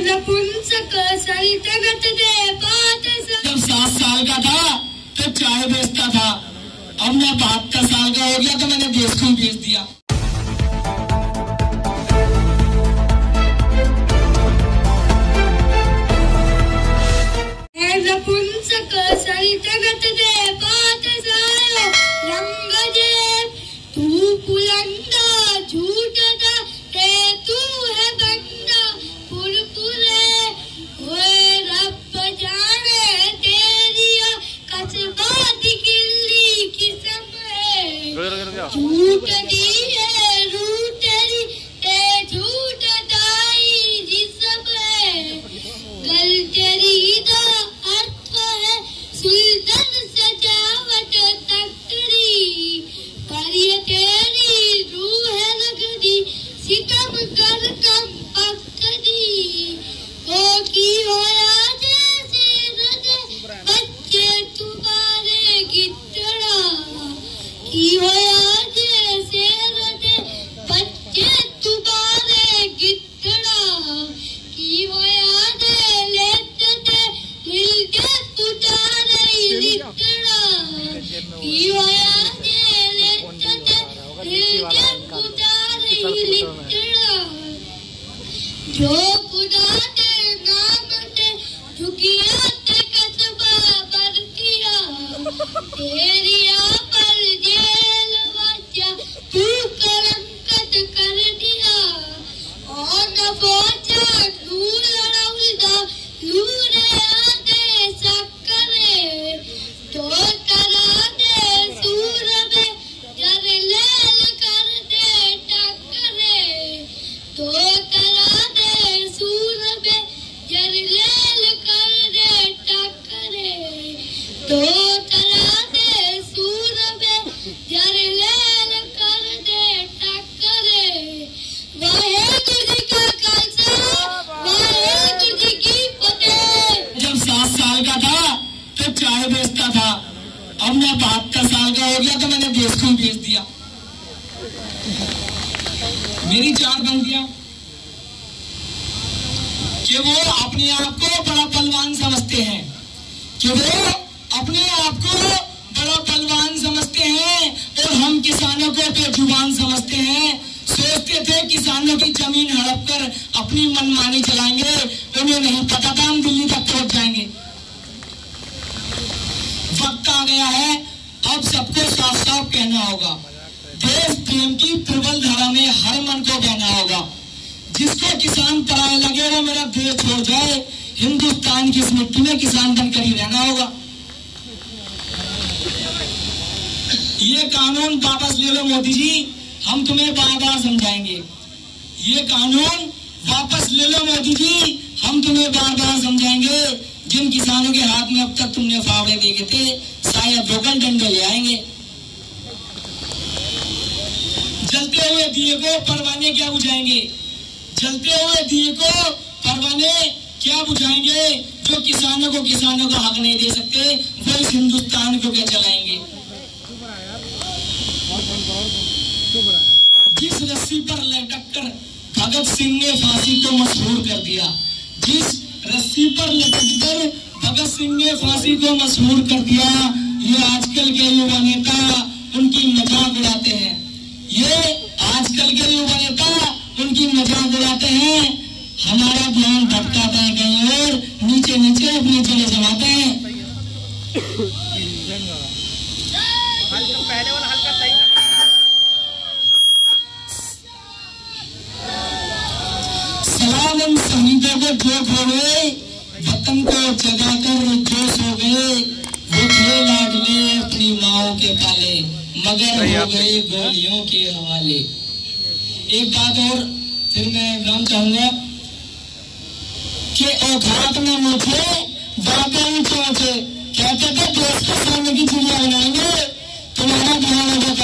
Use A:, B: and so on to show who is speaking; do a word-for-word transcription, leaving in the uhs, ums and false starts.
A: जब सात साल का था तो चाय बेचता था, अब मैं बहत्तर साल का हो गया तो मैंने देश को बेच दिया।
B: झूठ दी है रूठ तेरी ते झूठ दाई जिसम है कल तेरी दा अर्थ है सुल्तान सजावट तकरी पर ये तेरी रूह है लगदी सितम कर कम पकदी ओ की होया जैसे रद बच्चे तुम्हारे गिटड़ा की होया जो खुदा के नाम से झुकिया ते कसबा बरतिया तेरिया पर जेल वाचा तू करंकत कर दिया और न पहुंचा तू लड़ाउदा लूरे आदे सकरे तो करा दे सूर में जर लेल कर दे टकरे तो करा दे सूर में जर लेल कर दे टकरे तो करा दे सूर में जर लेल कर दे टकरे वाहेगुरु जी का खालसा वाहेगुरु जी की फतेह।
A: जब सात साल का था तो चाय बेचता था, अब मैं बहत्तर साल का हो गया तो मैंने देश को बेच दिया। मेरी चार पंक्तियां कि वो अपने आप को बड़ा पहलवान समझते हैं, कि वो अपने आप को बड़ा पहलवान समझते हैं और हम किसानों को बेजुबान समझते हैं। सोचते थे किसानों की जमीन हड़प कर अपनी मनमानी चलाएंगे, उन्हें नहीं पता था हम दिल्ली तक पहुंच जाएंगे। वक्त आ गया है, अब सबको साफ साफ कहना होगा, देश प्रेम की प्रबल धारा में हर मन को बहना होगा। जिसको किसान पराया लगे वो मेरा देश छोड़ जाए, हिंदुस्तान की इस मिट्टी में किसान बनकर ही रहना होगा। ये कानून वापस ले लो मोदी जी, हम तुम्हें बार बार समझाएंगे। ये कानून वापस ले लो मोदी जी, हम तुम्हें बार बार समझाएंगे। जिन किसानों के हाथ में अब तक तुमने फावड़े देखे थे, शायद रोकन डंडे ले आएंगे। जलते हुए दिए को परवाने क्या बुझाएंगे, जलते हुए दिए को परवाने क्या बुझाएंगे। जो किसानों को किसानों का हक नहीं दे सकते, वो इस हिंदुस्तान को क्या चलाएंगे। जिस रस्सी पर लटक कर भगत सिंह ने फांसी को मशहूर कर दिया, जिस रस्सी पर लटक कर भगत सिंह ने फांसी को मशहूर कर दिया, ये आजकल के युवा नेता उनकी मजाक उड़ाते हैं। ये आजकल के युवा नेता उनकी मजाक उड़ाते हैं। हमारा ध्यान भटकाता है कहीं और, नीचे नीचे अपनी जड़ें जमाते हैं।
C: पहले वाला हल्का सही
A: सलाम उन शहीदों को जो खो गए, वतन को जगाकर जो सो गए। वो थे लाडले अपनी माओ के पाले, मगर हो गए गोलियों के हवाले। एक बात और फिर मैं विराम चाहूंगा कि औकात में मुझे बातें ऊंचे ऊंचे कहते थे देश के सामने की चिड़िया बनाएंगे, तुम्हारा ध्यान होगा